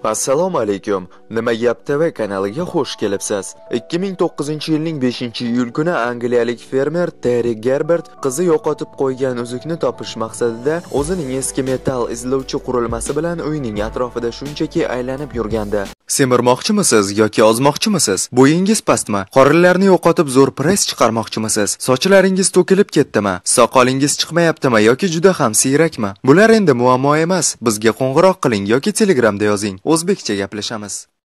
Assalomu alaykum. Nima Gap TV kanaliga xush kelibsiz. 2009-yilning 5-iyul kuni angliyalik fermer Terry Gerbert qizi yo'qotib qo'ygan uzukni topish maqsadida o'zining eski metall izlovchi qurilmasi bilan uyning atrofida shunchaki aylanib yurgandi. Semirmoqchimisiz yoki ozmoqchimisiz? Bo'yingiz pastmi? Qorinlarni yo'qotib zo'r press chiqarmoqchimisiz? Sochlaringiz to'kilib ketdimi? Soqolingiz chiqmayaptimi yoki juda ham siyrakmi? Bular endi muammo emas. Bizga qo'ng'iroq qiling yoki Telegramda yozing. O'zbekcha gaplashamiz.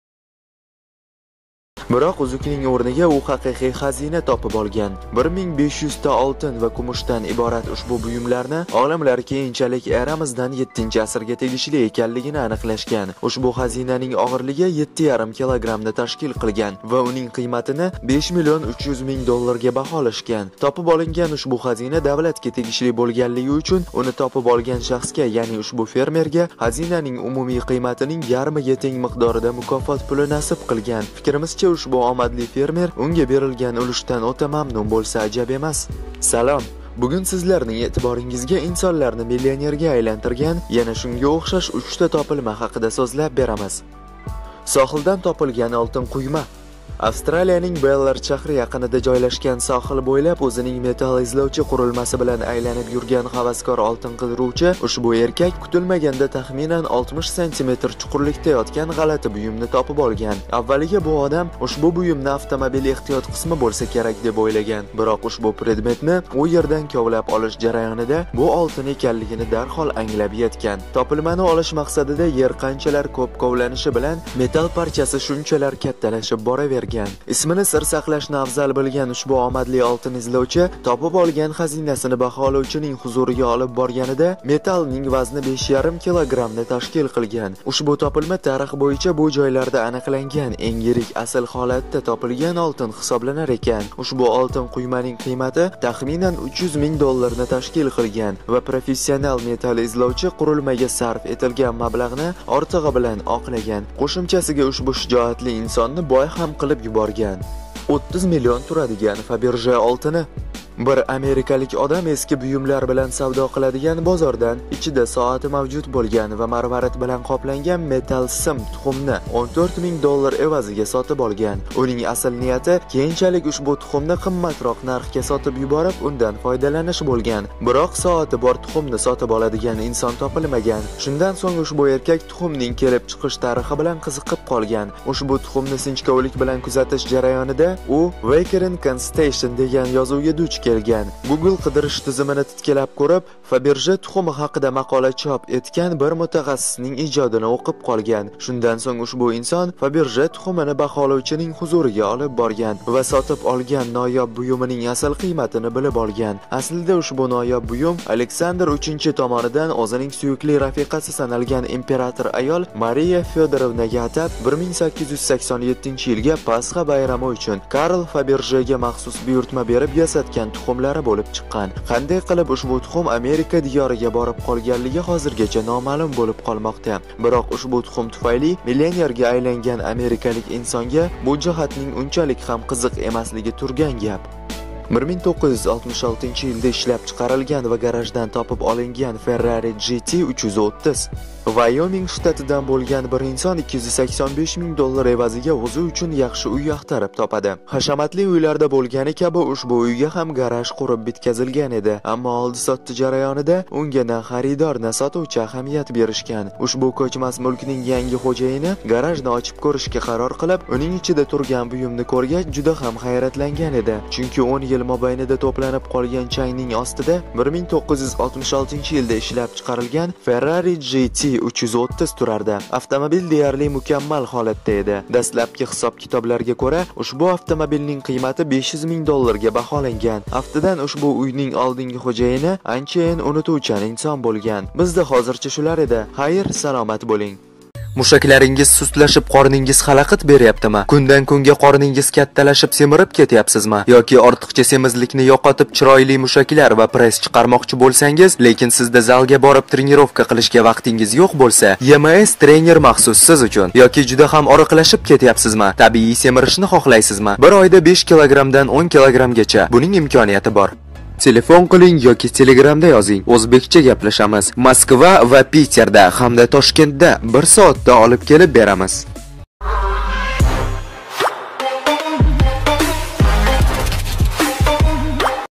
Biroq uzukning o'rniga u haqiqiy xazina topib olgan. 1500 ta oltin va kumushdan iborat ushbu buyumlarni olimlar keyinchalik eramizdan 7-asrga tegishli ekanligini aniqlashgan. Ushbu xazinaning og'irligi 7,5 kilogramni tashkil qilgan va uning qiymatini 5 million 300 ming dollarga baholashgan. Topib olingan ushbu xazina davlatga tegishli bo'lganligi uchun uni topib olgan shaxsga, ya'ni ushbu fermerga xazinaning umumiy qiymatining yarmiga teng miqdorida mukofot puli nasib qilgan. Fikrimizcha ushbu omadli fermer unga berilgan ulushdan o'ta mamnun bo'lsa ajab emas. Salom. Bugun sizlarning e'tiboringizga insonlarni millionerga aylantirgan yana shunga o'xshash 3 ta topilma haqida so'zlab beramiz. Sohildan topilgan oltin quyma. Avstraliyaning Bellar shahri yaqinida joylashgan sohil bo'ylab o'zining metall izlovchi qurilmasi bilan aylanib yurgan havaskor oltin qidiruvchi ushbu erkak kutilmaganda taxminan 60 sm chuqurlikda yotgan g'alati buyumni topib olgan. Avvaliga bu odam ushbu buyumni avtomobil ehtiyot qismi bo'lsa kerak deb o'ylagan. Biroq ushbu predmetni u yerdan kovlab olish jarayonida bu oltin ekanligini darhol anglab yetgan. Topilmani olish maqsadida yer qanchalar ko'p kovlanishi bilan metall parchasi shunchalar kattalashib boravergan. Ismini sir saqlashni afzal bilgan ushbu omadli oltin izlovchi topib olgan xazinasini baholovchining huzuriga olib borganida metallning vazni 5,5 kilogramni tashkil qilgan. Ushbu topilma tarix bo'yicha bu joylarda aniqlangan eng yirik asl holatda topilgan oltin hisoblanar ekan. Ushbu oltin quymaning qiymati taxminan 300 ming dollarni tashkil qilgan va professional metall izlovchi qurilmaga sarf etilgan mablag'ni ortig'i bilan oqlagan. Qo'shimchasiga ushbu shijoatli insonni boy ham qilib yuborgan. 30 million turadigan Faberge oltini. Bir amerikalik odam eski buyumlar bilan savdo qiladigan bozordan ichida soati mavjud bo'lgan va marvarid bilan qoplangan metall sim tuxumni 14 ming dollar evaziga sotib olgan. Uning asl niyati keyinchalik ushbu tuxumni qimmatroq narxga sotib yuborib, undan foydalanish bo'lgan. Biroq soati bor tuxumni sotib oladigan inson topilmagan. Shundan so'ng ushbu erkak tuxumning kelib chiqish tarixi bilan qiziqib qolgan. Ushbu tuxumni sinchkovlik bilan kuzatish jarayonida u Wakerin Constation degan yozuvga duch kelgan. Google qidirish tizimini titkilab ko'rib, Faberge tuxumi haqida maqola chop etgan bir mutaxassisning ijodini o'qib qolgan. Shundan so'ng ushbu inson Faberge tuxumini baholovchining huzuriga olib borgan va sotib olgan noyob buyumining asl qiymatini bilib olgan. Aslida ushbu noyob buyum Aleksandr 3 tomonidan o'zining suyukli rafiqasi sanalgan imperator ayol Mariya Fyodorovnaga atab 1887-yilga Pasxa bayrami uchun Karl Fabergega maxsus buyurtma berib yasatgan tuxumlari bo'lib chiqqan. Qanday qilib ushbu tuxum Amerika diyoriga borib qolganligi hozirgacha noma'lum bo'lib qolmoqda. Biroq ushbu tuxum tufayli millionerga aylangan amerikalik insonga bu jihatning unchalik ham qiziq emasligi turgan gap. 1966-yilda ishlab chiqarilgan va garajdan topib olingan Ferrari GT 330. Wyoming shtatidan bo'lgan bir inson 285 ming dollar evaziga o'zi uchun yaxshi uy axtarib topadi. Hashamatli uylarda bo'lgani kabi ushbu uyga ham garaj qurib bitkazilgan edi, ammo oldi-sotdi jarayonida unga na xaridor na sotuvchi ahamiyat berishgan. Ushbu ko'chmas mulkning yangi xo'jayini garajni ochib ko'rishga qaror qilib, uning ichida turgan buyumni ko'rgach juda ham hayratlangan edi. Chunki 10 yil mobaynida to'planib qolgan changning ostida 1966-yilda ishlab chiqarilgan Ferrari GT 330 turardi. Avtomobil deyarli mukammal holatda edi. Dastlabki hisob-kitoblarga ko'ra, ushbu avtomobilning qiymati 500 ming dollarga baholangan. Aftidan ushbu uyning oldingi xo'jayini anchayin unutuvchan inson bo'lgan. Bizda hozircha shular edi. Xayr, salomat bo'ling. Mushaklaringiz sustlashib, qorningiz xalaqit beryaptimi? Kundan kunga qorningiz kattalashib, semirib ketyapsizmi? Yoki ortiqcha semizlikni yo'qotib, chiroyli mushaklar va press chiqarmoqchi bo'lsangiz, lekin sizda zalga borib trenirovka qilishga vaqtingiz yo'q bo'lsa, YMS trener maxsus siz uchun. Yoki juda ham oriqlashib ketyapsizmi? Tabiiy semirishni xohlaysizmi? Bir oyda 5 kilogramdan 10 kilogramgacha buning imkoniyati bor. Telefon qiling yoki Telegramda yozing. O'zbekcha gaplashamiz. Moskva va Piterda hamda Toshkentda 1 soatda olib kelib beramiz.